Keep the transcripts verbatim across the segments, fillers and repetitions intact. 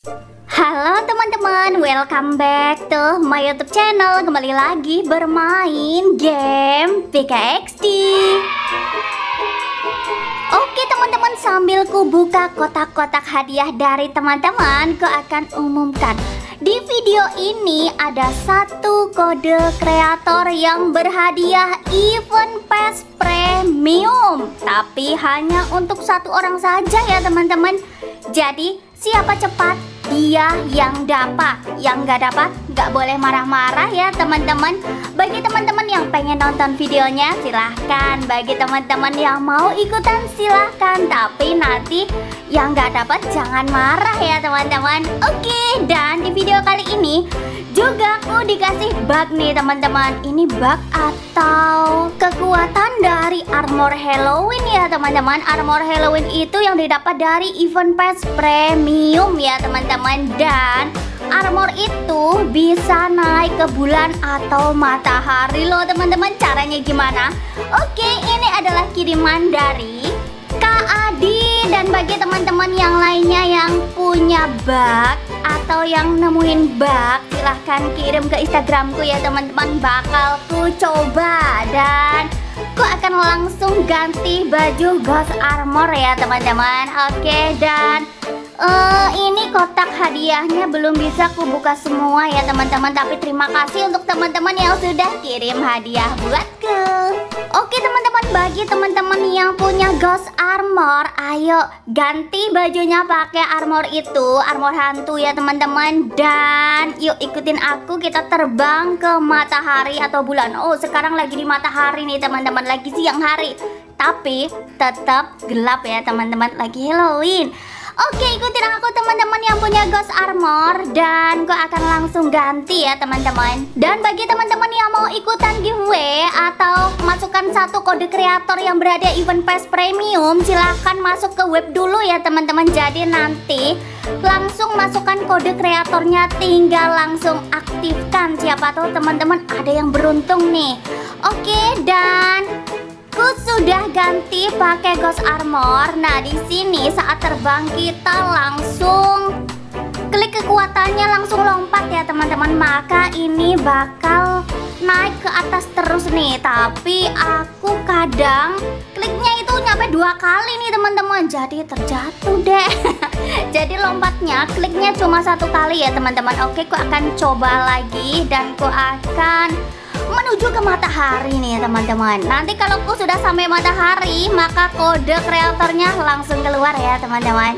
Halo teman-teman, welcome back to my YouTube channel. Kembali lagi bermain game P K X D. Oke teman-teman, sambil ku buka kotak-kotak hadiah dari teman-teman, ku akan umumkan di video ini ada satu kode kreator yang berhadiah event pass premium, tapi hanya untuk satu orang saja ya teman-teman. Jadi siapa cepat dia yang dapat, yang nggak dapat nggak boleh marah-marah ya teman-teman. Bagi teman-teman yang pengen nonton videonya silahkan, bagi teman-teman yang mau ikutan silahkan, tapi nanti yang nggak dapat jangan marah ya teman-teman. Oke, dan di video kali ini juga aku dikasih bug nih teman-teman. Ini bug atau kekuatan dari armor Halloween ya teman-teman. Armor Halloween itu yang didapat dari event pass premium ya teman-teman. Dan armor itu bisa naik ke bulan atau matahari loh teman-teman. Caranya gimana? Oke, ini adalah kiriman dari Kak Adi. Dan bagi teman-teman yang lainnya yang punya bug atau yang nemuin bug, silahkan kirim ke Instagramku ya teman-teman. Bakal ku coba dan ku akan langsung ganti baju Ghost Armor ya teman-teman. Oke, dan Uh, ini kotak hadiahnya belum bisa ku buka semua ya teman-teman, tapi terima kasih untuk teman-teman yang sudah kirim hadiah buatku. Oke teman-teman, bagi teman-teman yang punya Ghost Armor, ayo ganti bajunya pakai armor itu, armor hantu ya teman-teman. Dan yuk ikutin aku, kita terbang ke matahari atau bulan. Oh, sekarang lagi di matahari nih teman-teman, lagi siang hari, tapi tetap gelap ya teman-teman, lagi Halloween. Oke, ikutin aku teman-teman yang punya Ghost Armor, dan gue akan langsung ganti ya teman-teman. Dan bagi teman-teman yang mau ikutan giveaway atau masukkan satu kode kreator yang berada event pass premium, silahkan masuk ke web dulu ya teman-teman. Jadi nanti langsung masukkan kode kreatornya, tinggal langsung aktifkan. Siapa tahu teman-teman ada yang beruntung nih. Oke, dan aku sudah ganti pakai Ghost Armor. Nah, di sini saat terbang kita langsung klik kekuatannya, langsung lompat ya teman-teman. Maka ini bakal naik ke atas terus nih. Tapi aku kadang kliknya itu nyampe dua kali nih teman-teman, jadi terjatuh deh. Jadi lompatnya kliknya cuma satu kali ya teman-teman. Oke, aku akan coba lagi dan aku akan menuju ke matahari nih ya teman-teman. Nanti kalau aku sudah sampai matahari, maka kode kreatornya langsung keluar ya teman-teman.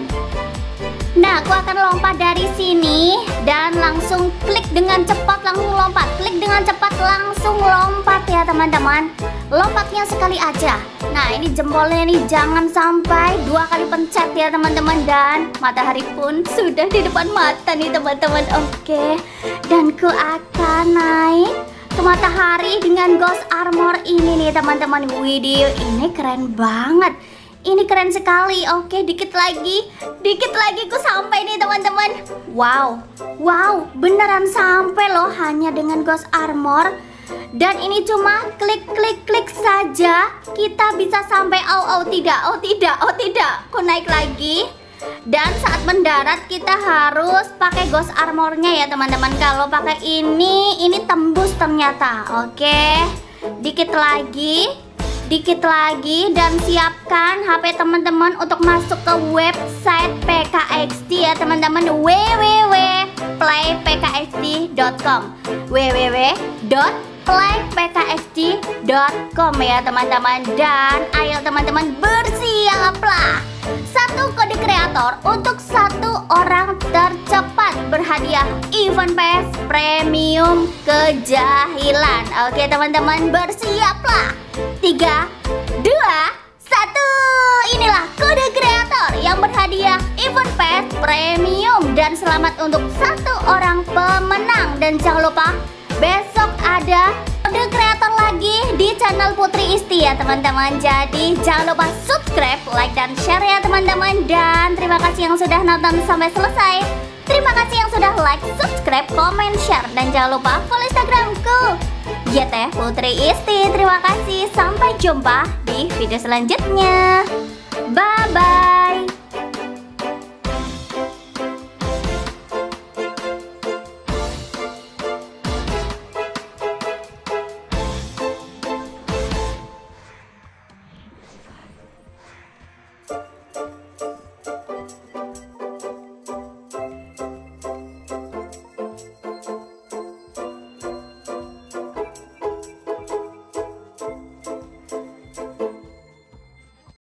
Nah, aku akan lompat dari sini dan langsung klik dengan cepat, langsung lompat. Klik dengan cepat, langsung lompat ya teman-teman. Lompatnya sekali aja. Nah, ini jempolnya nih jangan sampai dua kali pencet ya teman-teman. Dan matahari pun sudah di depan mata nih teman-teman. Oke, dan aku akan naik ke matahari dengan Ghost Armor ini nih teman-teman. Video ini keren banget, ini keren sekali. Oke, dikit lagi, dikit lagi ku sampai nih teman-teman. Wow, wow, beneran sampai loh hanya dengan Ghost Armor. Dan ini cuma klik klik klik saja kita bisa sampai. Oh, oh tidak, oh tidak, oh tidak, ku naik lagi. Dan saat mendarat kita harus pakai Ghost Armornya ya teman-teman. Kalau pakai ini, ini tembus ternyata. Oke, dikit lagi, dikit lagi, dan siapkan H P teman-teman untuk masuk ke website P K X D ya teman-teman. w w w titik play p k x d titik com w w w titik play p k x d titik com ya teman-teman. Dan ayo teman-teman bersiaplah, satu kode kreator untuk satu orang tercepat berhadiah event pass premium kejahilan. Oke teman-teman, bersiaplah. Tiga, dua, satu. Inilah kode kreator yang berhadiah event pass premium. Dan selamat untuk satu orang pemenang. Dan jangan lupa besok ada kode kreator lagi di channel Putri Isti ya teman-teman. Jadi jangan lupa subscribe, like, dan share ya teman-teman. Dan terima kasih yang sudah nonton sampai selesai. Terima kasih yang sudah like, subscribe, komen, share. Dan jangan lupa follow Instagramku Y T Putri Isti. Terima kasih, sampai jumpa di video selanjutnya. Bye bye.